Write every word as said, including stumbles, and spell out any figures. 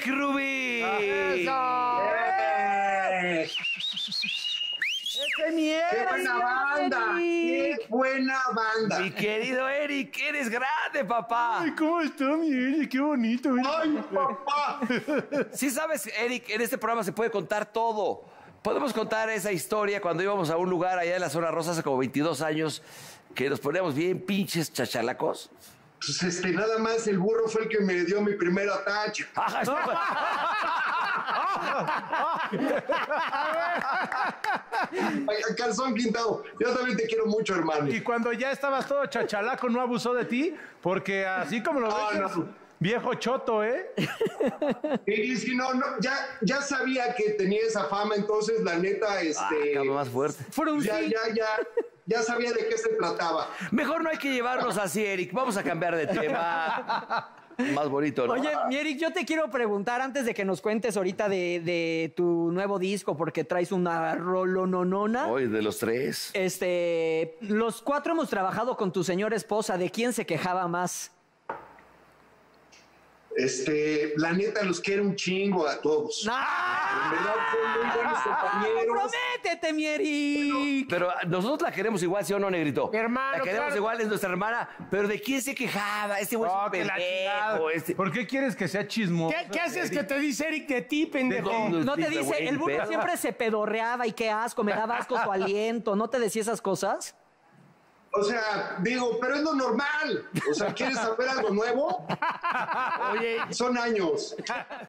Eric Rubin. ¡Eso! ¡Eh! ¡Ese mierda! ¡Qué buena banda! ¡Qué buena banda! Mi querido Eric, eres grande, papá. Ay, ¿cómo está mi Eric? ¡Qué bonito! ¡Ay, papá! Sí sabes, Eric, en este programa se puede contar todo. Podemos contar esa historia cuando íbamos a un lugar allá en la zona rosa hace como veintidós años, que nos poníamos bien pinches chachalacos. Pues este, nada más el burro fue el que me dio mi primer atache. Ajá, eso fue. Ay, calzón quintado. Yo también te quiero mucho, hermano. Y cuando ya estabas todo chachalaco, ¿no abusó de ti? Porque así como lo No, ves, no. es viejo choto, ¿eh? Y si no, no, ya, ya sabía que tenía esa fama, entonces la neta, Ah, este. cabrón, más fuerte. ya, ya, ya, ya sabía de qué se trataba. Mejor no hay que llevarnos así, Eric. Vamos a cambiar de tema. Más bonito, ¿no? Oye, mi Eric, yo te quiero preguntar antes de que nos cuentes ahorita de, de tu nuevo disco, porque traes una rolononona. Hoy de los tres. Este, los cuatro hemos trabajado con tu señora esposa. ¿De quién se quejaba más? Este, la neta, los quiero un chingo a todos. En verdad, son muy buenos compañeros. ¡Prométete, mi Eric! Pero nosotros la queremos igual, ¿sí o no, Negrito? Hermano, La queremos claro. igual, es nuestra hermana. Pero ¿de quién se quejaba? Este güey es Oh, un que la chingada. pendejo. Este... ¿Por qué quieres que sea chismoso? ¿Qué, qué haces que te dice Eric de ti, pendejo? dónde? No te Güey, dice, el burro perra. siempre se pedorreaba y qué asco, me daba asco su aliento. ¿No te decía esas cosas? O sea, digo, pero es lo normal. O sea, ¿quieres saber algo nuevo? Oye, Son años.